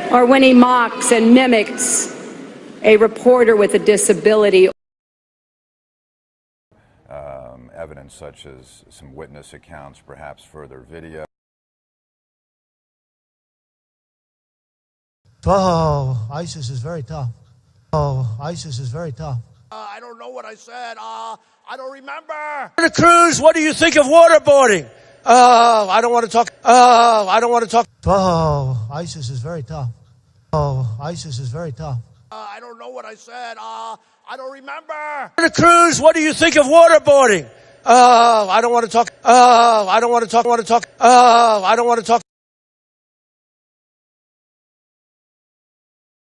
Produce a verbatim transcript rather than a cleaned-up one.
or when he mocks and mimics a reporter with a disability. Um, evidence such as some witness accounts, perhaps further video. Oh, ISIS is very tough. Oh, ISIS is very tough. Uh, I don't know what I said. Uh, I don't remember. Cruz, what do you think of waterboarding? Oh, I don't want to talk. Oh, I don't want to talk. Oh, ISIS is very tough. Oh, ISIS is very tough. Uh, I don't know what I said. Uh, I don't remember. Cruz, what do you think of waterboarding? Oh, I don't want to talk. Oh, I don't want to talk. Want to talk. Oh, I don't want to talk.